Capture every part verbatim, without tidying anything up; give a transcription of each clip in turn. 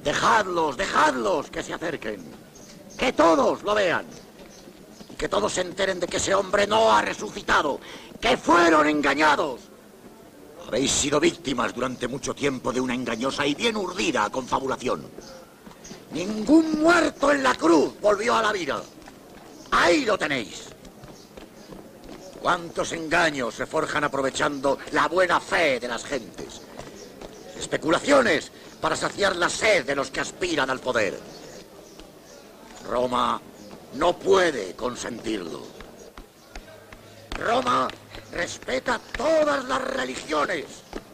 Dejadlos, dejadlos que se acerquen. Que todos lo vean. Y que todos se enteren de que ese hombre no ha resucitado. Que fueron engañados. Habéis sido víctimas durante mucho tiempo de una engañosa y bien urdida confabulación. Ningún muerto en la cruz volvió a la vida. Ahí lo tenéis. ¿Cuántos engaños se forjan aprovechando la buena fe de las gentes? Especulaciones para saciar la sed de los que aspiran al poder. Roma no puede consentirlo. Roma respeta todas las religiones.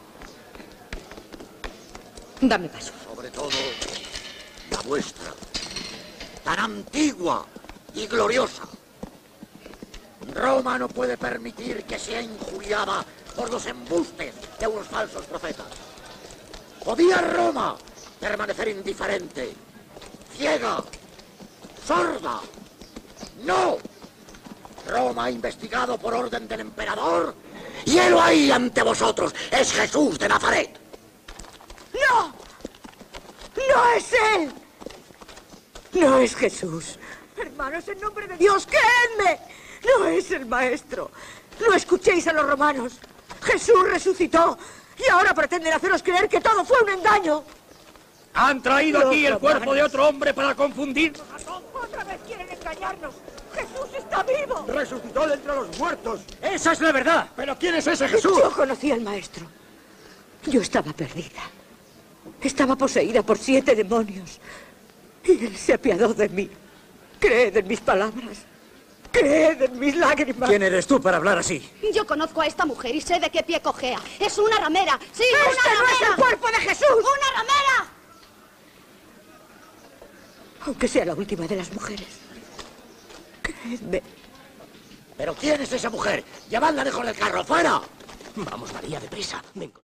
Dame paso. Sobre todo la vuestra, tan antigua y gloriosa. Roma no puede permitir que sea injuriada por los embustes de unos falsos profetas. ¿Podía Roma permanecer indiferente, ciega, sorda? ¡No! Roma ha investigado por orden del emperador y él ahí ante vosotros es Jesús de Nazaret. ¡No! ¡No es él! No es Jesús. Hermanos, en nombre de Dios, creedme. No es el maestro. No escuchéis a los romanos. Jesús resucitó y ahora pretenden haceros creer que todo fue un engaño. Han traído aquí el cuerpo de otro hombre para confundirnos a todos. Otra vez quieren engañarnos. Jesús está vivo. Resucitó de entre los muertos. Esa es la verdad. ¿Pero quién es ese Jesús? Yo conocí al maestro. Yo estaba perdida. Estaba poseída por siete demonios. Y él se apiadó de mí. Creed en mis palabras. Creed en mis lágrimas. ¿Quién eres tú para hablar así? Yo conozco a esta mujer y sé de qué pie cojea. Es una ramera. ¡Sí, ¡Este una no ramera! es el cuerpo de Jesús! ¡Una ramera! Aunque sea la última de las mujeres. Creedme. ¿Pero quién es esa mujer? ¡Llevadla lejos del carro, fuera! Vamos, María, deprisa. Ven.